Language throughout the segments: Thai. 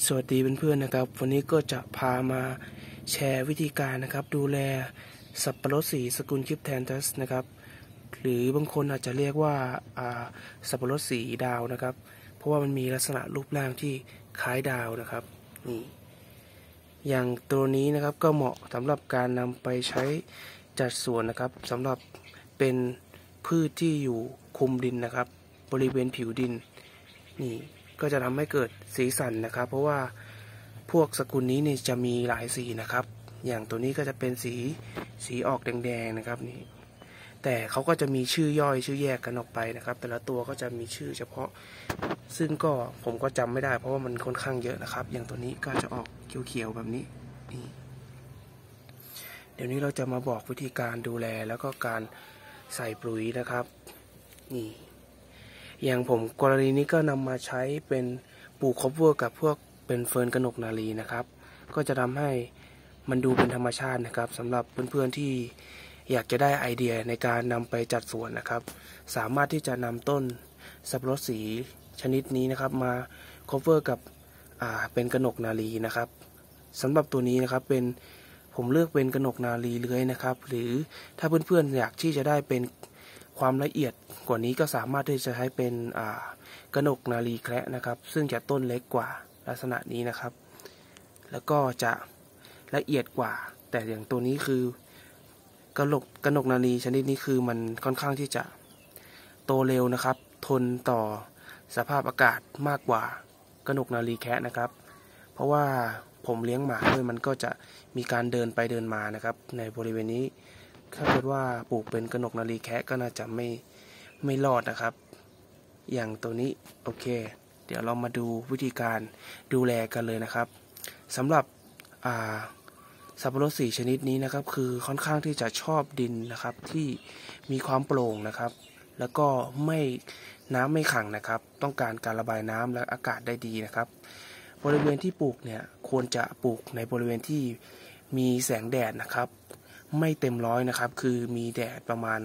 สวัสดีเพื่อนๆนะครับวันนี้ก็จะพามาแชร์วิธีการนะครับดูแลสับปะรดสีสกุลคริปแทนทัสนะครับหรือบางคนอาจจะเรียกว่าสับปะรดสีดาวนะครับเพราะว่ามันมีลักษณะรูปร่างที่คล้ายดาวนะครับนี่อย่างตัวนี้นะครับก็เหมาะสำหรับการนำไปใช้จัดสวนนะครับสำหรับเป็นพืชที่อยู่คุมดินนะครับบริเวณผิวดินนี่ก็จะทำให้เกิดสีสันนะครับเพราะว่าพวกสกุลนี้นี่จะมีหลายสีนะครับอย่างตัวนี้ก็จะเป็นสีออกแดงๆนะครับนี่แต่เขาก็จะมีชื่อย่อยชื่อแยกกันออกไปนะครับแต่ละตัวก็จะมีชื่อเฉพาะซึ่งก็ผมก็จำไม่ได้เพราะว่ามันค่อนข้างเยอะนะครับอย่างตัวนี้ก็จะออกเขียวๆแบบนี้นี่เดี๋ยวนี้เราจะมาบอกวิธีการดูแลแล้วก็การใส่ปุ๋ยนะครับนี่อย่างผมกรณีนี้ก็นำมาใช้เป็นปลูกคบเวอร์กับพวกเป็นเฟิร์นกนกนารีนะครับก็จะทำให้มันดูเป็นธรรมชาตินะครับสำหรับเพื่อนๆที่อยากจะได้ไอเดียในการนำไปจัดสวนนะครับสามารถที่จะนำต้นสับปะรดสีชนิดนี้นะครับมาคบเวอร์กับเป็นกนกนารีนะครับสำหรับตัวนี้นะครับผมเลือกเป็นกนกนารีเลื้อยนะครับหรือถ้าเพื่อนๆอยากที่จะได้เป็นความละเอียดกว่านี้ก็สามารถที่จะใช้เป็นกนกนารีแคระนะครับซึ่งจะต้นเล็กกว่าลักษณะนี้นะครับแล้วก็จะละเอียดกว่าแต่อย่างตัวนี้คือกนกนารีชนิดนี้คือมันค่อนข้างที่จะโตเร็วนะครับทนต่อสภาพอากาศมากกว่ากนกนารีแคะนะครับเพราะว่าผมเลี้ยงหมาด้วยมันก็จะมีการเดินไปเดินมานะครับในบริเวณนี้ถ้าเกิดว่าปลูกเป็นกนกนารีแคะก็น่าจะไม่รอดนะครับอย่างตัวนี้โอเคเดี๋ยวเรามาดูวิธีการดูแลกันเลยนะครับสำหรับสับปะรดสีชนิดนี้นะครับคือค่อนข้างที่จะชอบดินนะครับที่มีความโปร่งนะครับแล้วก็น้ำไม่ขังนะครับต้องการการระบายน้ำและอากาศได้ดีนะครับบริเวณที่ปลูกเนี่ยควรจะปลูกในบริเวณที่มีแสงแดดนะครับไม่เต็มร้อยนะครับคือมีแดดประมาณ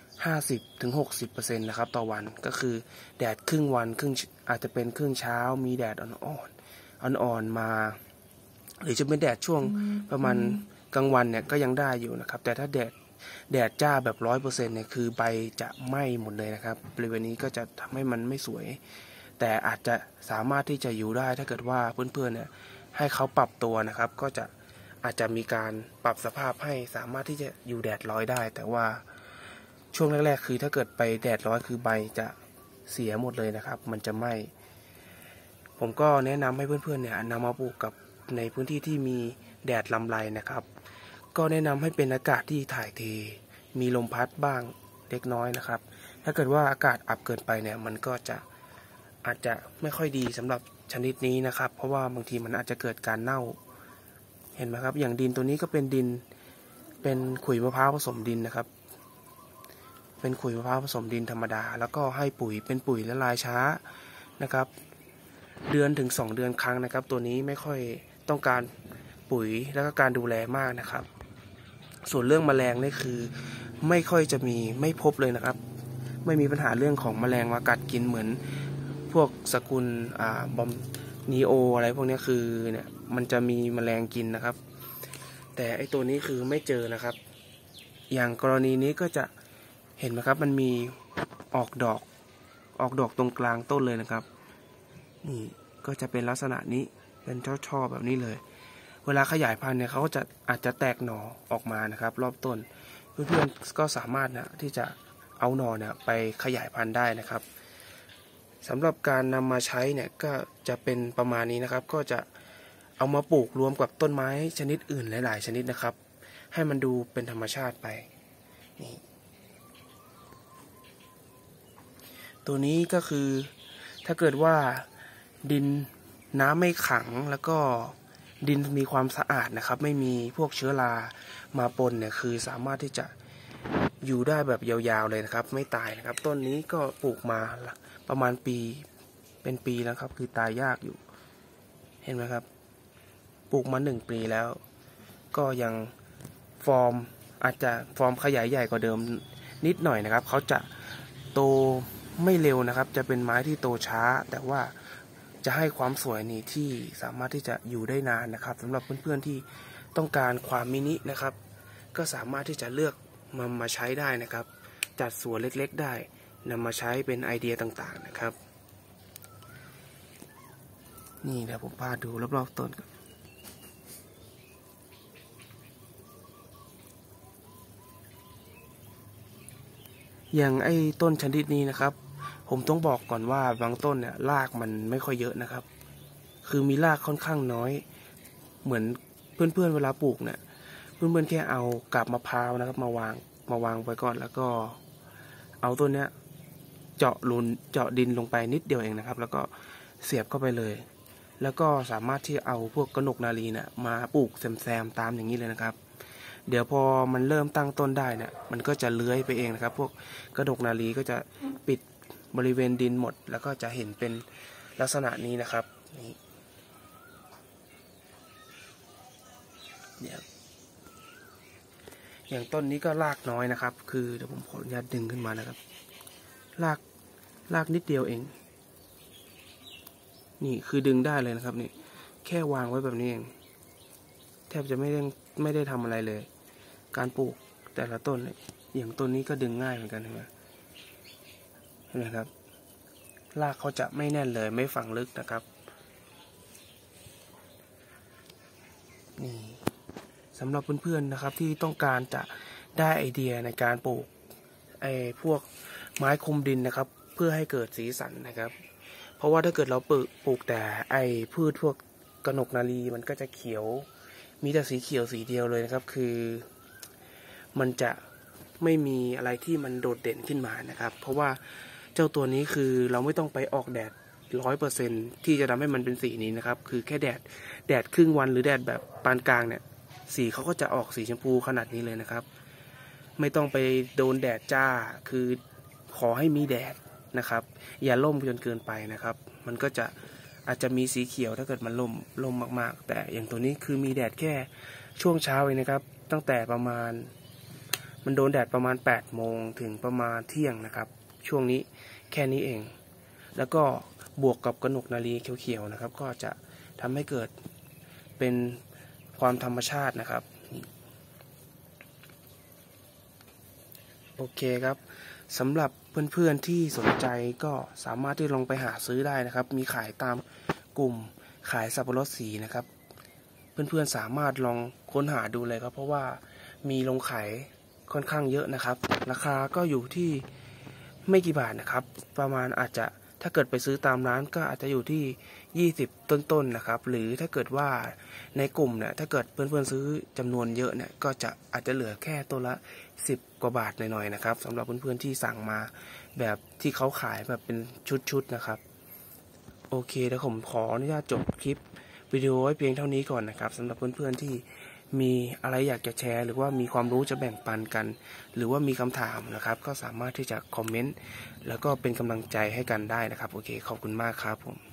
50-60% นะครับต่อวันก็คือแดดครึ่งวันอาจจะเป็นครึ่งเช้ามีแดดอ่อนมาหรือจะเป็นแดดช่วงประมาณกลางวันเนี่ยก็ยังได้อยู่นะครับแต่ถ้าแดดจ้าแบบ 100% เนี่ยคือใบจะไหม้หมดเลยนะครับบริเวณนี้ก็จะทำให้มันไม่สวยแต่อาจจะสามารถที่จะอยู่ได้ถ้าเกิดว่าเพื่อนๆเนี่ยให้เขาปรับตัวนะครับก็อาจจะมีการปรับสภาพให้สามารถที่จะอยู่แดดร้อยได้แต่ว่าช่วงแรกๆคือถ้าเกิดไปแดดร้อยคือใบจะเสียหมดเลยนะครับมันจะไหม้ผมก็แนะนำให้เพื่อนๆเนี่ยนำมาปลูกกับในพื้นที่ที่มีแดดลำไรนะครับก็แนะนำให้เป็นอากาศที่ถ่ายเทมีลมพัดบ้างเล็กน้อยนะครับถ้าเกิดว่าอากาศอับเกินไปเนี่ยมันก็อาจจะไม่ค่อยดีสำหรับชนิดนี้นะครับเพราะว่าบางทีมันอาจจะเกิดการเน่าเห็นไหมครับอย่างดินตัวนี้ก็เป็นขุยมะพร้าวผสมดินนะครับเป็นขุยมะพร้าวผสมดินธรรมดาแล้วก็ให้ปุ๋ยเป็นปุ๋ยละลายช้านะครับเดือนถึง2 เดือนครั้งนะครับตัวนี้ไม่ค่อยต้องการปุ๋ยแล้วก็การดูแลมากนะครับส่วนเรื่องแมลงนี่คือไม่ค่อยจะไม่พบเลยนะครับไม่มีปัญหาเรื่องของแมลงมากัดกินเหมือนพวกสกุลบอมนีโออะไรพวกนี้คือเนี่ยมันจะมีแมลงกินนะครับแต่ไอตัวนี้คือไม่เจอนะครับอย่างกรณีนี้ก็จะเห็นไหมครับมันมีออกดอกตรงกลางต้นเลยนะครับนี่ก็จะเป็นลักษณะนี้เป็นช่อแบบนี้เลยเวลาขยายพันธุ์เนี่ยเขาก็อาจจะแตกหน่อออกมานะครับรอบต้นเพื่อนๆก็สามารถนะที่จะเอาหน่อเนี่ยไปขยายพันธุ์ได้นะครับสำหรับการนำมาใช้เนี่ยก็จะเป็นประมาณนี้นะครับก็จะเอามาปลูกรวมกับต้นไม้ชนิดอื่นหลายๆชนิดนะครับให้มันดูเป็นธรรมชาติไปนี่ตัวนี้ก็คือถ้าเกิดว่าดินน้ำไม่ขังแล้วก็ดินมีความสะอาดนะครับไม่มีพวกเชื้อรามาปนเนี่ยคือสามารถที่จะอยู่ได้แบบยาวๆเลยนะครับไม่ตายนะครับต้นนี้ก็ปลูกมาประมาณเป็นปีแล้วครับคือตายยากอยู่เห็นไหมครับปลูกมา1 ปีแล้วก็ยังอาจจะฟอร์มขยายใหญ่กว่าเดิมนิดหน่อยนะครับเขาจะโตไม่เร็วนะครับจะเป็นไม้ที่โตช้าแต่ว่าจะให้ความสวยนี่ที่สามารถที่จะอยู่ได้นานนะครับสำหรับเพื่อนๆที่ต้องการความมินินะครับก็สามารถที่จะเลือกมาใช้ได้นะครับจัดสวนเล็กๆได้นำมาใช้เป็นไอเดียต่างๆนะครับนี่เดี๋ยวผมพาดูรอบๆต้นกันอย่างไอ้ต้นชนิดนี้นะครับผมต้องบอกก่อนว่าบางต้นเนี่ยรากมันไม่ค่อยเยอะนะครับคือมีรากค่อนข้างน้อยเหมือนเพื่อนๆเวลาปลูกเนี่ยเพื่อนๆแค่เอากาบมะพร้าวนะครับมาวางไว้ก่อนแล้วก็เอาต้นเนี้ยเจาะดินลงไปนิดเดียวเองนะครับแล้วก็เสียบเข้าไปเลยแล้วก็สามารถที่เอาพวกกนกนารีเนี่ยมาปลูกแซมๆตามอย่างนี้เลยนะครับเดี๋ยวพอมันเริ่มตั้งต้นได้เนี่ยมันก็จะเลื้อยไปเองนะครับพวกกนกนารีก็จะปิดบริเวณดินหมดแล้วก็จะเห็นเป็นลักษณะนี้นะครับนี่อย่างต้นนี้ก็รากน้อยนะครับคือเดี๋ยวผมขออนุญาตดึงขึ้นมานะครับรากนิดเดียวเองนี่คือดึงได้เลยนะครับนี่แค่วางไว้แบบนี้เองแทบจะไม่ได้ทำอะไรเลยการปลูกแต่ละต้นเนี่ยอย่างต้นนี้ก็ดึงง่ายเหมือนกันเห็นไหมครับรากเขาจะไม่แน่นเลยไม่ฝังลึกนะครับนี่สำหรับเพื่อนๆนะครับที่ต้องการจะได้ไอเดียในการปลูกพวกไม้คลุมดินนะครับเพื่อให้เกิดสีสันนะครับเพราะว่าถ้าเกิดเราปลูกแต่พืชพวกกนกนารีมันก็จะเขียวมีแต่สีเขียวสีเดียวเลยนะครับคือมันจะไม่มีอะไรที่มันโดดเด่นขึ้นมานะครับเพราะว่าเจ้าตัวนี้คือเราไม่ต้องไปออกแดด100%ที่จะทำให้มันเป็นสีนี้นะครับคือแค่แดดครึ่งวันหรือแดดแบบปานกลางเนี่ยสีเขาก็จะออกสีชมพูขนาดนี้เลยนะครับไม่ต้องไปโดนแดดจ้าคือขอให้มีแดดนะครับอย่าร่มจนเกินไปนะครับมันก็จะอาจจะมีสีเขียวถ้าเกิดมันร่มมากๆแต่อย่างตัวนี้คือมีแดดแค่ช่วงเช้าเองนะครับตั้งแต่ประมาณมันโดนแดดประมาณ8 โมงถึงประมาณเที่ยงนะครับช่วงนี้แค่นี้เองแล้วก็บวกกับกนกนารีเขียวๆนะครับก็จะทำให้เกิดเป็นความธรรมชาตินะครับโอเคครับสำหรับเพื่อนๆที่สนใจก็สามารถที่ลองไปหาซื้อได้นะครับมีขายตามกลุ่มขายสับปะรดสีนะครับเพื่อนๆสามารถลองค้นหาดูเลยครับเพราะว่ามีลงขายค่อนข้างเยอะนะครับราคาก็อยู่ที่ไม่กี่บาทนะครับประมาณอาจจะถ้าเกิดไปซื้อตามร้านก็อาจจะอยู่ที่20ต้นๆนะครับหรือถ้าเกิดว่าในกลุ่มเนี่ยถ้าเกิดเพื่อนๆซื้อจำนวนเยอะเนี่ยก็จะอาจจะเหลือแค่ตัวละ10 กว่าบาทหน่อยๆนะครับสำหรับเพื่อนๆที่สั่งมาแบบที่เขาขายแบบเป็นชุดๆนะครับโอเคเดี๋ยวผมขออนุญาตจบคลิปวิดีโอไว้เพียงเท่านี้ก่อนนะครับสำหรับเพื่อนๆที่มีอะไรอยากจะแชร์หรือว่ามีความรู้จะแบ่งปันกันหรือว่ามีคำถามนะครับก็สามารถที่จะคอมเมนต์แล้วก็เป็นกำลังใจให้กันได้นะครับโอเคขอบคุณมากครับผม